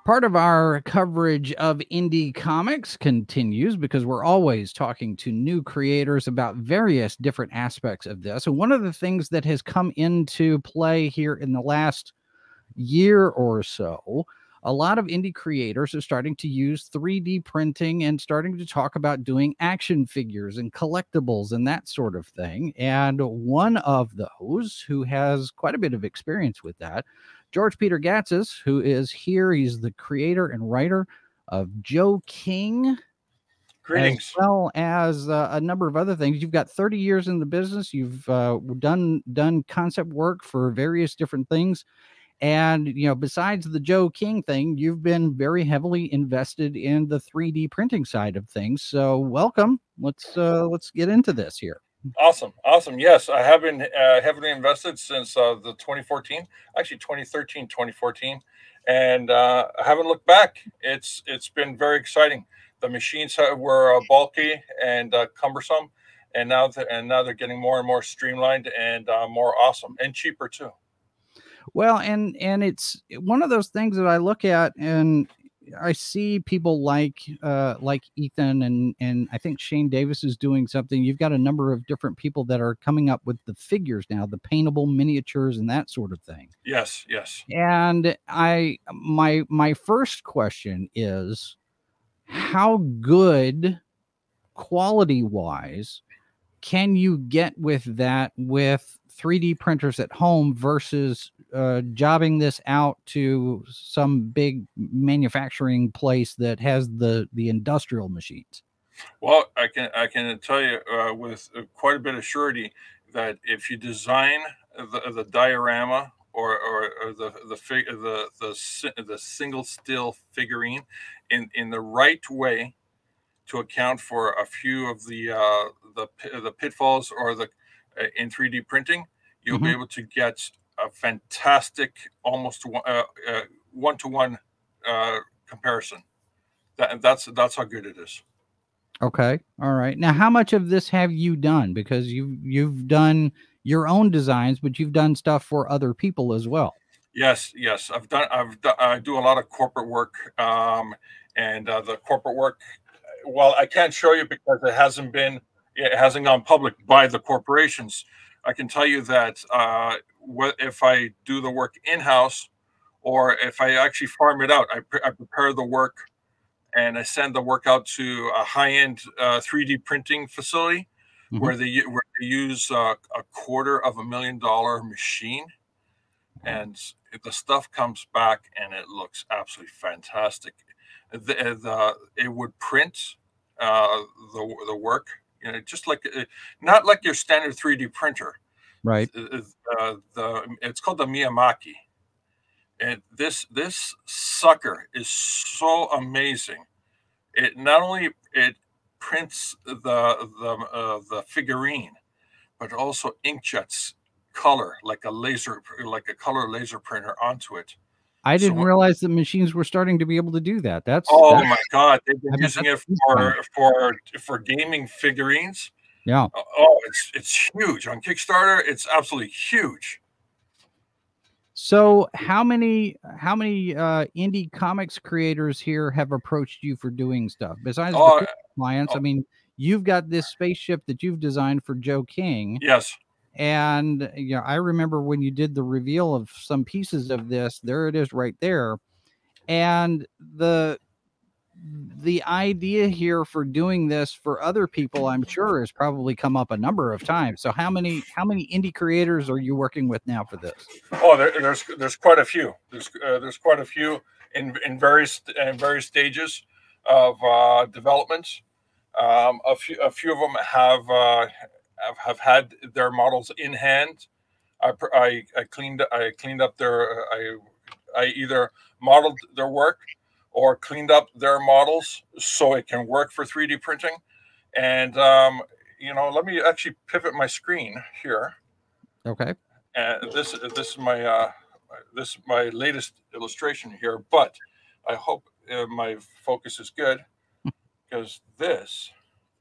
Part of our coverage of indie comics continues because we're always talking to new creators about various different aspects of this. And one of the things that has come into play here in the last year or so, a lot of indie creators are starting to use 3D printing and starting to talk about doing action figures and collectibles and that sort of thing. And one of those who has quite a bit of experience with that, George Peter Gatzis, who is here. He's the creator and writer of Joe King, as Greetings. well as a number of other things. You've got 30 years in the business. You've done concept work for various different things. And, besides the Joe King thing, you've been very heavily invested in the 3D printing side of things. So welcome. Let's get into this here. Awesome. Awesome. Yes, I have been heavily invested since the 2014, actually 2013, 2014, and I haven't looked back. It's been very exciting. The machines were bulky and cumbersome, and now they're getting more and more streamlined and more awesome and cheaper too. Well, and it's one of those things that I look at and I see people like Ethan and I think Shane Davis is doing something. You've got a number of different people that are coming up with the figures now, the paintable miniatures and that sort of thing. Yes. Yes. And my first question is, how good quality wise can you get with that with 3D printers at home versus jobbing this out to some big manufacturing place that has the industrial machines? Well, I can tell you with quite a bit of surety that if you design the diorama or the single still figurine in the right way to account for a few of the pitfalls or the in 3D printing, you'll be Hmm. able to get a fantastic almost one to one comparison. That's how good it is. Okay, all right. Now, how much of this have you done? Because you've done your own designs, but you've done stuff for other people as well. Yes, yes, I do a lot of corporate work, and the corporate work. Well, I can't show you because it hasn't gone public by the corporations. I can tell you that what if I do the work in house, or if I actually farm it out, I prepare the work and I send the work out to a high end 3D printing facility Hmm. where they use a $250,000 machine, and the stuff comes back and it looks absolutely fantastic. It would print the work, just like not like your standard 3D printer. Right. It's called the Miyamaki, and this sucker is so amazing. It not only it prints the figurine, but also inkjets color like a color laser printer onto it. I So didn't realize that machines were starting to be able to do that. oh my god, they've been I bet using that's it a huge benefit. for gaming figurines. Yeah. Oh, it's huge on Kickstarter. It's absolutely huge. So how many indie comics creators here have approached you for doing stuff besides the Oh, quick clients? I oh mean, you've got this spaceship that you've designed for Joe King, yes. and I remember when you did the reveal of some pieces of this. There it is, right there, and the idea here for doing this for other people, I'm sure, has probably come up a number of times. So how many indie creators are you working with now for this? Oh, there's quite a few. There's quite a few in various stages of development. A few of them have had their models in hand. I cleaned up I either modeled their work or cleaned up their models so it can work for 3D printing. And let me actually pivot my screen here. Okay. And this is my latest illustration here. But I hope my focus is good, because this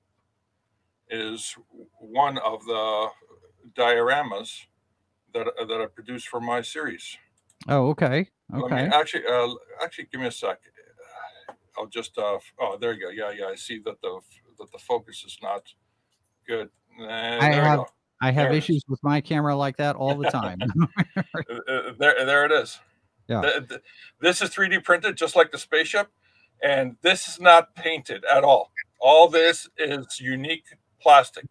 is one of the dioramas that I produced for my series. Oh, okay. Let me Okay. actually give me a sec. I'll just oh, there you go. Yeah, I see that the focus is not good. I There we have go. I have There it issues is. with my camera like that all the time. There it is. Yeah. This is 3D printed just like the spaceship, and this is not painted at all. All this is unique plastic.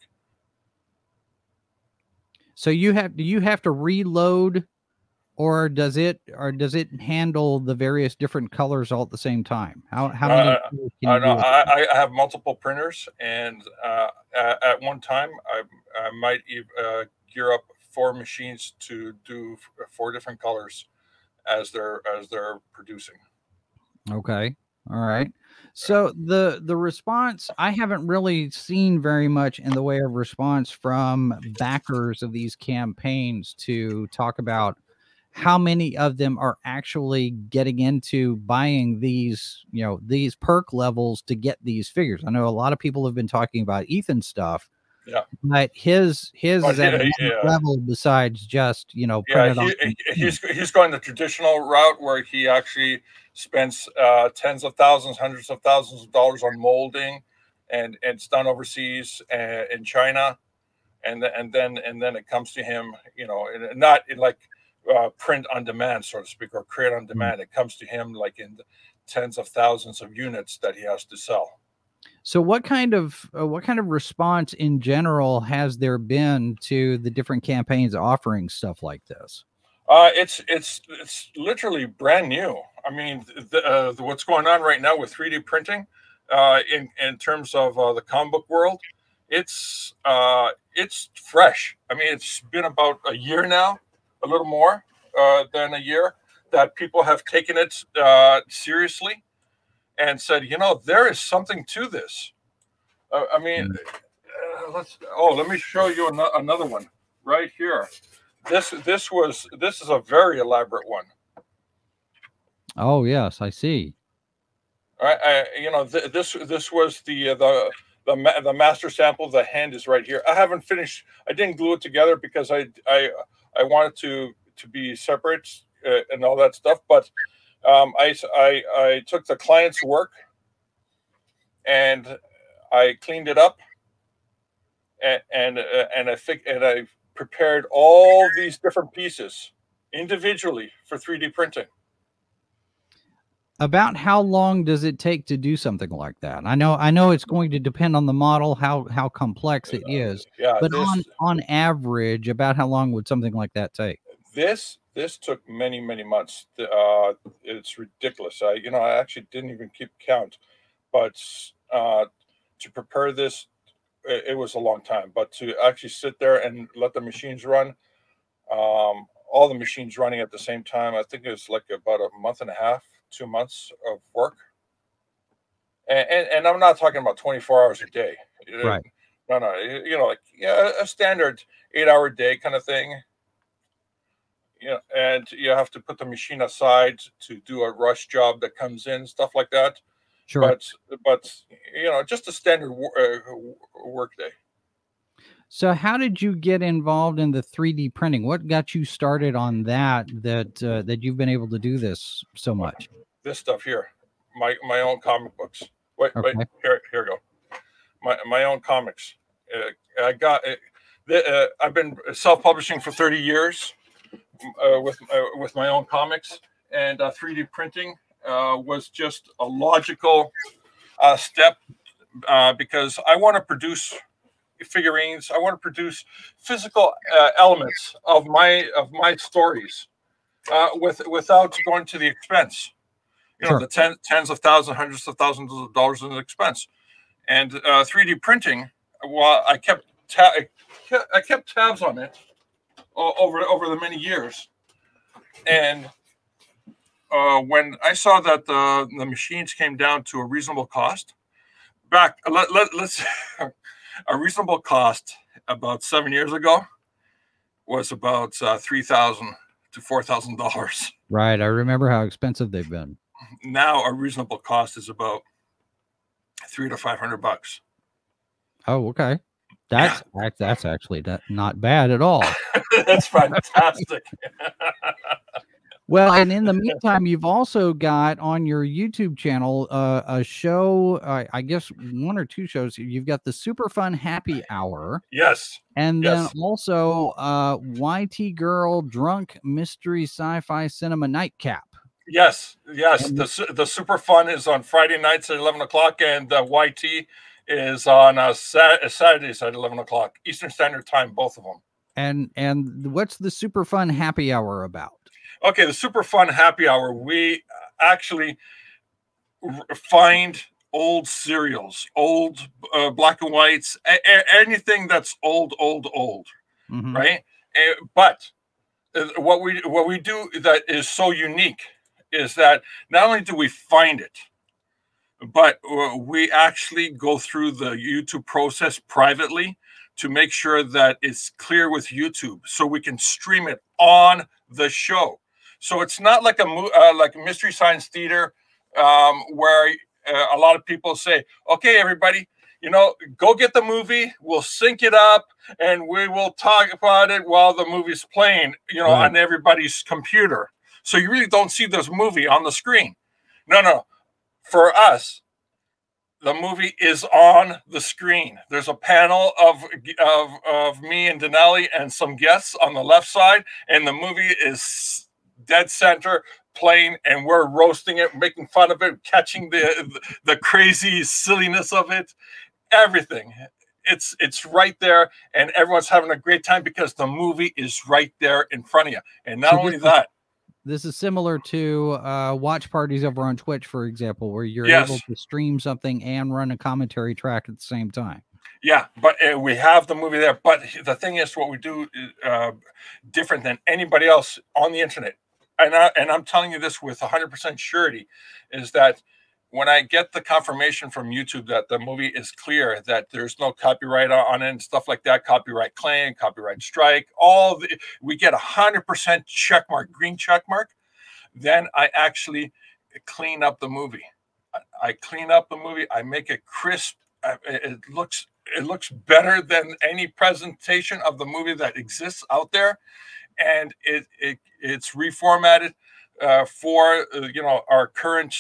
So do you have to reload, or does it handle the various different colors all at the same time? How many Uh, colors can you no, do it? I have multiple printers, and at one time I might gear up 4 machines to do 4 different colors as they're producing. Okay. All right. So the response, I haven't really seen very much in the way of response from backers of these campaigns to talk about how many of them are actually getting into buying these, these perk levels to get these figures. I know a lot of people have been talking about Ethan stuff, Yeah, but his but is at another level besides just, yeah, printed on. he's going the traditional route where he actually spends tens of thousands, hundreds of thousands of dollars on molding, and it's done overseas in China, and then it comes to him, not in like print on demand, so to speak, or create on demand. It comes to him like in tens of thousands of units that he has to sell. So what kind of response in general has there been to the different campaigns offering stuff like this? It's literally brand new. I mean, what's going on right now with 3D printing, in terms of the comic book world, it's fresh. I mean, it's been about a year now, a little more than a year, that people have taken it seriously and said, there is something to this. I mean, Mm. let me show you another one right here. This is a very elaborate one. Oh yes, I see. This was the master sample. The hand is right here. I haven't finished. I didn't glue it together because I wanted to be separate and all that stuff. But I took the client's work and I cleaned it up, and I prepared all these different pieces individually for 3D printing. About how long does it take to do something like that? I know it's going to depend on the model, how complex it is, Yeah, but on average, about how long would something like that take? this took many months. It's ridiculous. I actually didn't even keep count, but to prepare this, it was a long time. But to actually sit there and let the machines run, all the machines running at the same time, I think it was like about a month and a half, 2 months of work. And I'm not talking about 24 hours a day. Right. No, like, yeah, a standard 8-hour day kind of thing. And you have to put the machine aside to do a rush job that comes in, stuff like that. Sure. But just a standard work day. So how did you get involved in the 3D printing? What got you started on that you've been able to do this so much? This stuff here, my own comic books. Wait, Okay. here we go. My own comics. I've been self-publishing for 30 years with my own comics, and 3D printing was just a logical step, because I want to produce figurines. I want to produce physical elements of my stories without going to the expense. Sure. The tens of thousands, hundreds of thousands of dollars in expense. And 3D printing, well, I kept tabs on it over the many years. And when I saw that the machines came down to a reasonable cost, let's a reasonable cost about 7 years ago was about $3,000 to $4,000. Right. I remember how expensive they've been. Now a reasonable cost is about $300 to $500. Oh, okay. That's actually not bad at all. That's fantastic. Well, and in the meantime, you've also got on your YouTube channel a show, I guess 1 or 2 shows. You've got the Super Fun Happy Hour. Yes. And then Yes. also YT Girl Drunk Mystery Sci-Fi Cinema Nightcap. Yes. The Super Fun is on Friday nights at 11 o'clock, and YT is on Saturdays at 11 o'clock Eastern Standard Time, both of them. And what's the Super Fun Happy Hour about? Okay, the Super Fun Happy Hour, we actually find old serials, old black and whites, anything that's old, right? But what we do that is so unique is that not only do we find it, but we actually go through the YouTube process privately to make sure that it's clear with YouTube, so we can stream it on the show. So it's not like like Mystery Science Theater, where a lot of people say, "Okay, everybody, go get the movie. We'll sync it up, and we will talk about it while the movie's playing, right, on everybody's computer." So you really don't see this movie on the screen. No. For us, the movie is on the screen. There's a panel of me and Denali and some guests on the left side, and the movie is dead center playing, and we're roasting it, making fun of it, catching the crazy silliness of it, everything. It's right there, and everyone's having a great time because the movie is right there in front of you. And not only that, this is similar to watch parties over on Twitch, for example, where you're able to stream something and run a commentary track at the same time. Yeah, but we have the movie there. But the thing is, what we do is different than anybody else on the internet. And I'm telling you this with 100% surety, is that when I get the confirmation from YouTube that the movie is clear, that there's no copyright on it and stuff like that, copyright claim, copyright strike, we get 100% check mark, green check mark, then I actually clean up the movie. I clean up the movie. I make it crisp. It looks better than any presentation of the movie that exists out there, and it's reformatted for our current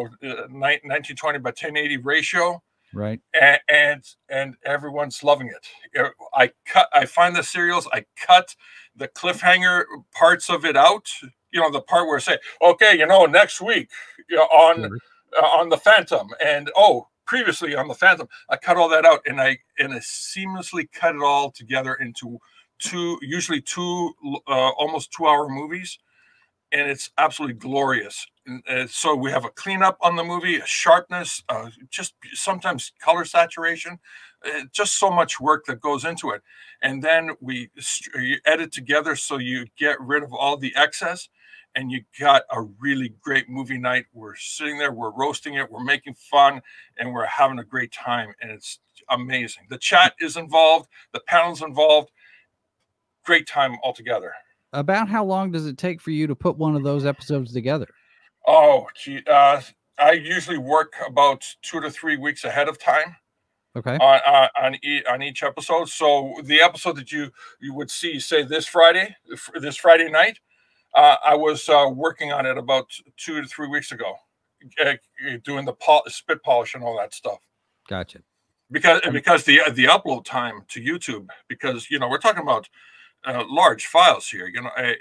1920 by 1080 ratio, right? And everyone's loving it. I find the serials, I cut the cliffhanger parts of it out. The part where I say, okay, next week on the Phantom, and previously on the Phantom, I cut all that out, and I seamlessly cut it all together into usually two almost 2-hour movies. And it's absolutely glorious. And so we have a cleanup on the movie, a sharpness, just sometimes color saturation, just so much work that goes into it. And then we edit together so you get rid of all the excess, and you got a really great movie night. We're sitting there, we're roasting it, we're making fun, and we're having a great time. And it's amazing. The chat is involved, the panel's involved. Great time altogether. About how long does it take for you to put one of those episodes together? Oh, gee, I usually work about 2 to 3 weeks ahead of time. Okay. On each episode. So the episode that you would see, say this Friday night, I was working on it about 2 to 3 weeks ago, doing the spit polish and all that stuff. Gotcha. Because the upload time to YouTube, because we're talking about large files here,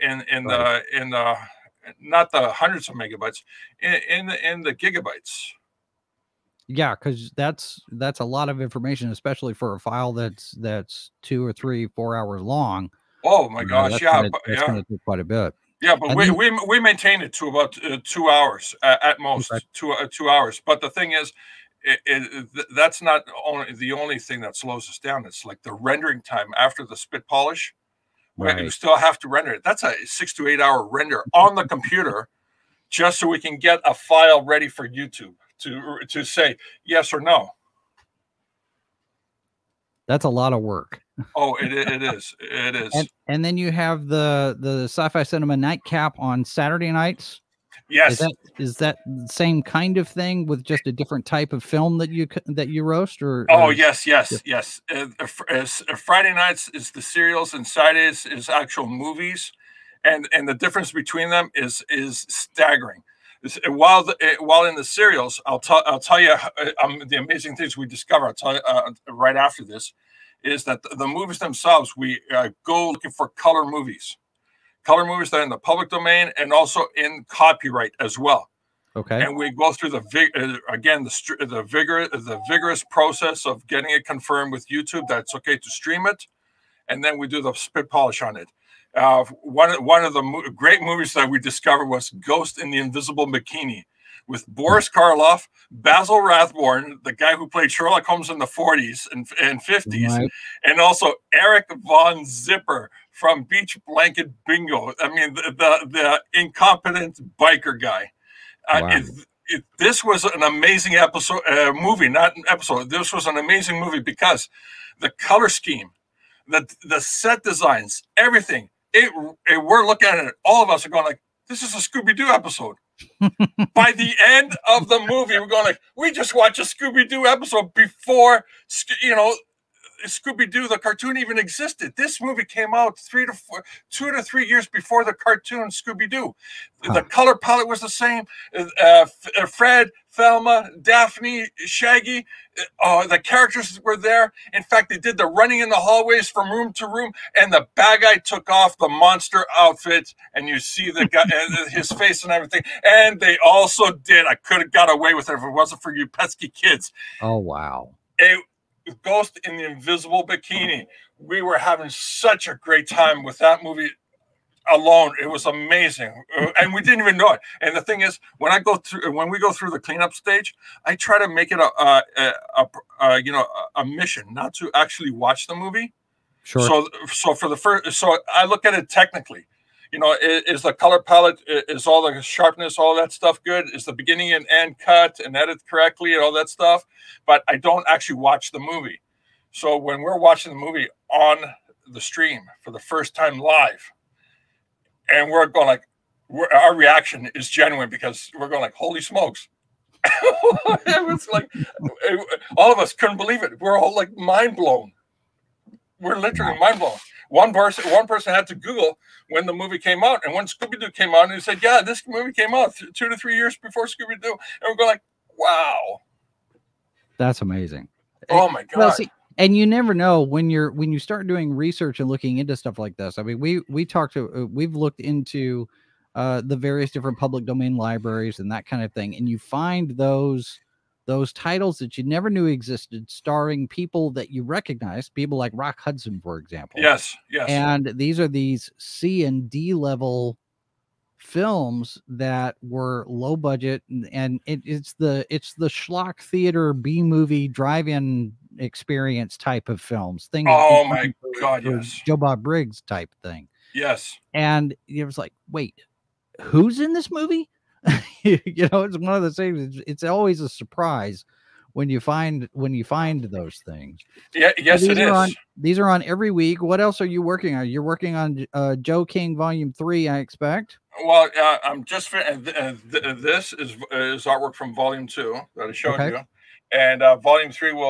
in not the hundreds of megabytes, in the gigabytes. Yeah, because that's a lot of information, especially for a file that's 2 or 3, 4 hours long. Oh my gosh, that's going to take quite a bit. Yeah, but we maintain it to about 2 hours at most, okay. 2 hours. But the thing is, that's not the only thing that slows us down. It's like the rendering time after the spit polish. Right. You still have to render it. That's a 6 to 8 hour render on the computer, just so we can get a file ready for YouTube to say yes or no. That's a lot of work. Oh, it is. It is. And then you have the Sci-Fi Cinema Nightcap on Saturday nights. Yes. Is that the same kind of thing with just a different type of film that you roast? Or yes. Friday nights is the serials, and Saturdays is actual movies. and the difference between them is staggering. While in the serials, I'll tell you the amazing things we discover. I'll tell you right after this is that the movies themselves, we go looking for color movies that are in the public domain and also in copyright as well. Okay. And we go through the vigorous process of getting it confirmed with YouTube that it's okay to stream it, and then we do the spit polish on it. One of the great movies that we discovered was Ghost in the Invisible Bikini with Boris Karloff, Basil Rathbone, the guy who played Sherlock Holmes in the 40s and 50s, right, and also Eric Von Zipper from Beach Blanket Bingo. I mean, the incompetent biker guy. Wow. This was an amazing movie, not an episode. This was an amazing movie because the color scheme, the set designs, everything. We're looking at it. All of us are going like, this is a Scooby-Doo episode. By the end of the movie, we're going like, we just watched a Scooby-Doo episode before, Scooby-Doo, the cartoon, even existed. This movie came out 2 to 3 years before the cartoon Scooby-Doo. Huh. The color palette was the same. Fred, Thelma, Daphne, Shaggy, the characters were there. In fact, they did the running in the hallways from room to room, and the bad guy took off the monster outfit, and you see the guy, his face and everything. And they also did, I could have got away with it if it wasn't for you pesky kids. Oh, wow. Ghost in the Invisible Bikini. We were having such a great time with that movie alone. It was amazing, and we didn't even know it. And the thing is, when we go through the cleanup stage, I try to make it a mission not to actually watch the movie. Sure. So I look at it technically. Is the color palette, is all the sharpness, all that stuff good? Is the beginning and end cut and edited correctly and all that stuff? But I don't actually watch the movie. So when we're watching the movie on the stream for the first time live, and we're going like, our reaction is genuine because we're going like, holy smokes. It was like, all of us couldn't believe it. We're all like mind blown. We're literally mind blown. One person had to Google when the movie came out, and when Scooby-Doo came out, and he said, yeah, this movie came out 2 to 3 years before Scooby-Doo. And we're going like, wow. That's amazing. Oh my God. Well, see, and you never know when you start doing research and looking into stuff like this. I mean, we've looked into the various different public domain libraries and that kind of thing, and you find those titles that you never knew existed, starring people that you recognize, people like Rock Hudson, for example. Yes. And these are these C and D level films that were low budget, and it's the schlock theater B movie drive-in experience type of films. Oh my God, yes. Joe Bob Briggs type thing. Yes. And it was like, wait, who's in this movie? It's one of those things. It's always a surprise when you find those things. Yeah, yes, it is. These are on every week. What else are you working on? You're working on Joe King Volume 3, I expect. Well, I'm just this is artwork from Volume 2 that I showed you, and Volume 3 will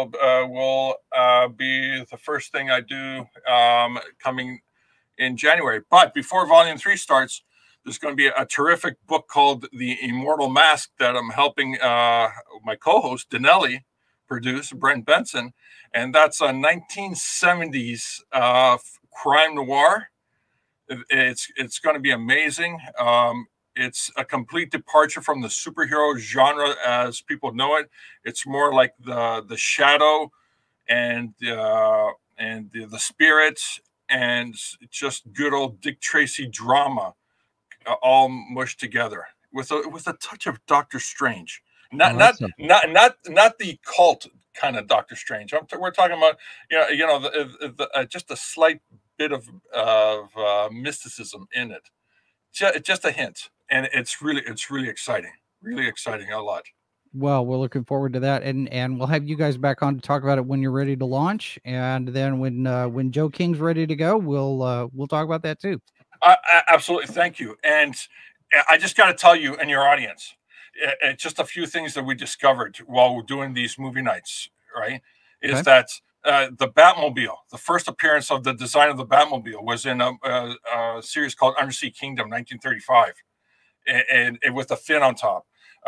be the first thing I do coming in January. But before Volume 3 starts, there's going to be a terrific book called The Immortal Mask that I'm helping my co-host, Denelli, produce, Brent Benson. And that's a 1970s crime noir. It's going to be amazing. It's a complete departure from the superhero genre as people know it. It's more like the shadow and the spirits and just good old Dick Tracy drama, all mushed together with a touch of Doctor Strange, not the cult kind of Doctor Strange. We're talking about just a slight bit of mysticism in it, just a hint, and it's really exciting, a lot. Well, we're looking forward to that, and we'll have you guys back on to talk about it when you're ready to launch, and then when Joe King's ready to go, we'll talk about that too. Absolutely. Thank you. And I just got to tell you and your audience, just a few things that we discovered while we're doing these movie nights, right? Is that the Batmobile. The first appearance of the design of the Batmobile was in a series called Undersea Kingdom, 1935, and with a fin on top.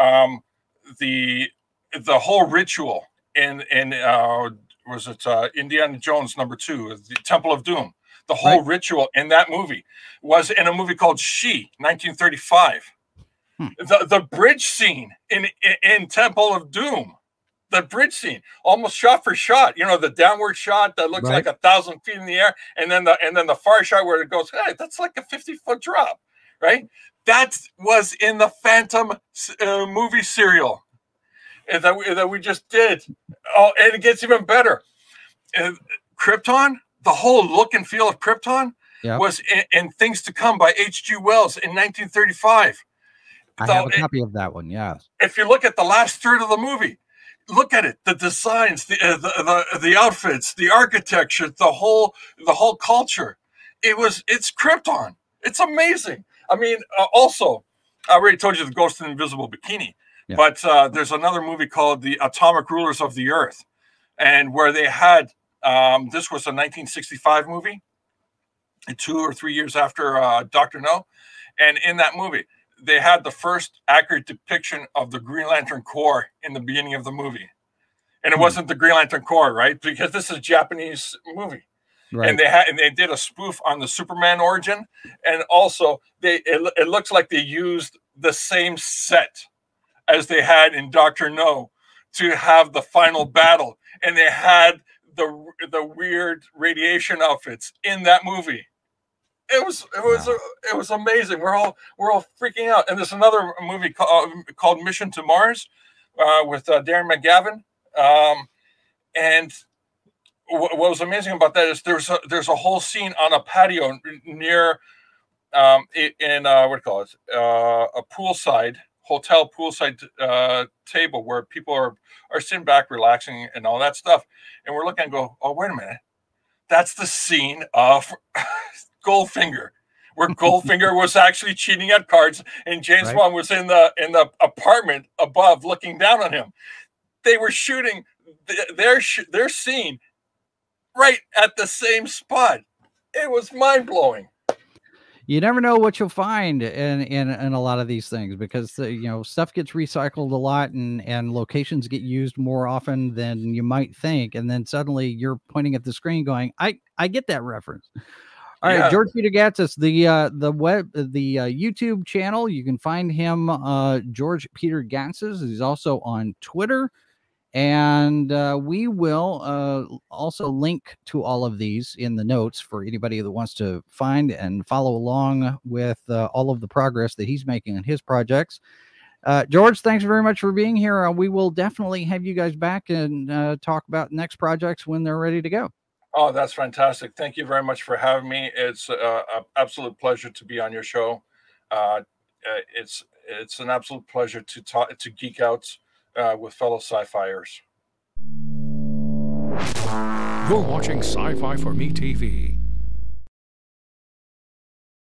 The whole ritual in was it Indiana Jones #2, the Temple of Doom. The whole ritual in that movie was in a movie called She, 1935. The bridge scene in Temple of Doom, the bridge scene, almost shot for shot. You know, the downward shot that looks like 1,000 feet in the air, and then the far shot where it goes, hey, that's like a 50-foot drop, right? That was in the Phantom movie serial that we just did. Oh, and it gets even better. Krypton, the whole look and feel of Krypton was in Things to Come by H.G. Wells in 1935. I have a copy of that one. Yeah. If you look at the last third of the movie, look at it. The designs, the outfits, the architecture, the whole culture. It's Krypton. It's amazing. I mean, also, I already told you the Ghost in the Invisible Bikini, but there's another movie called The Atomic Rulers of the Earth, and where they had this was a 1965 movie, 2 or 3 years after Dr. No, and in that movie, they had the first accurate depiction of the Green Lantern Corps in the beginning of the movie. And it wasn't the Green Lantern Corps, right? Because this is a Japanese movie. Right. And they did a spoof on the Superman origin. And also it looks like they used the same set as they had in Dr. No to have the final battle. And they had the weird radiation outfits in that movie. It was amazing. We're all freaking out. And there's another movie called Mission to Mars with Darren McGavin. And what was amazing about that is there's a whole scene on a patio near what do you call it, a poolside hotel poolside table where people are sitting back relaxing and all that stuff. And we're looking and go, oh, wait a minute, that's the scene of Goldfinger, where Goldfinger was actually cheating at cards, and James Bond was in the apartment above, looking down on him. They were shooting their scene right at the same spot. It was mind blowing. You never know what you'll find in a lot of these things, because stuff gets recycled a lot, and locations get used more often than you might think, and then suddenly you're pointing at the screen going, I get that reference. All right, George Peter Gatsis, the YouTube channel, you can find him, George Peter Gatsis. He's also on Twitter, and we will also link to all of these in the notes for anybody that wants to find and follow along with all of the progress that he's making on his projects. George, thanks very much for being here. We will definitely have you guys back and talk about next projects when they're ready to go. Oh, that's fantastic. Thank you very much for having me. It's an absolute pleasure to be on your show. It's an absolute pleasure to geek out with fellow sci-fiers. You're watching Sci-Fi for Me TV.